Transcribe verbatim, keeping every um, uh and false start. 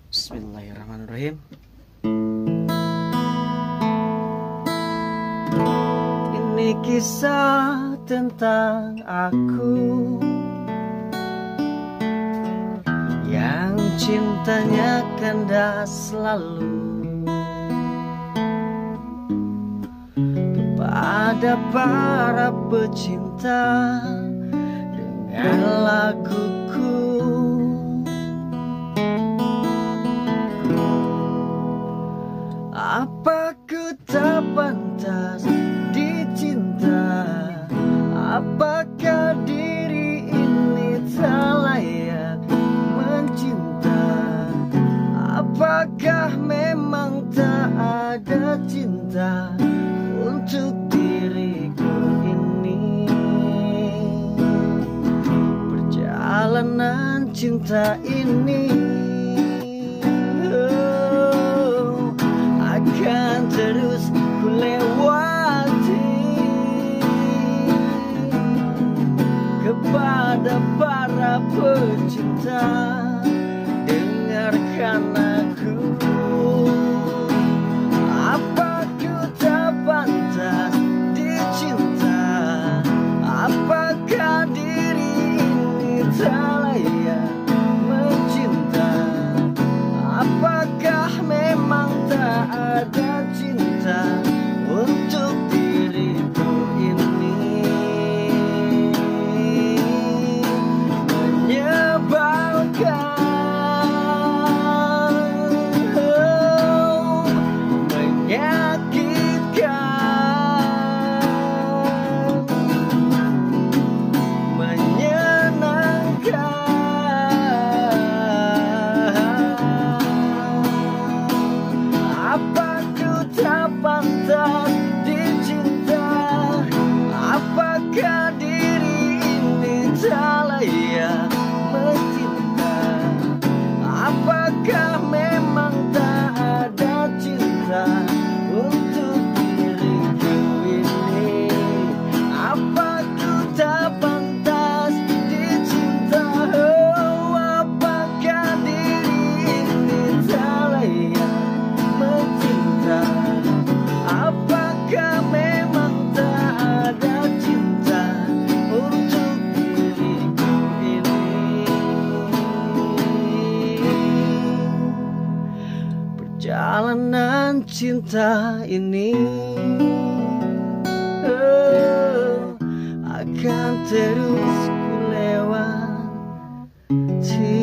Bismillahirrahmanirrahim. Ini kisah tentang aku yang cintanya kandas selalu kepada para pecinta dengan laguku. Apa ku tak pantas dicinta? Apakah diri ini tak layak mencinta? Apakah memang tak ada cinta untuk diriku ini? Perjalanan cinta ini akan terus ku lewati kepada para pecinta. Dengarkan aku, apa ku tak pantas dicinta? Apakah diri ini tak layak mencinta? Apakah memang tak ada cinta untuk diriku ini? Menyebalkan, oh, menyakitkan, menyenangkan. Apa ku tak pantas dicinta? Apakah diri ini tak layak mencinta? Apakah memang tak ada cinta untuk diriku ini? Apa ku tak pantas dicinta? Oh, apakah diri ini tak layak mencinta? Apakah memang tak ada cinta untuk diriku ini? Perjalanan cinta ini oh, akan terus ku lewati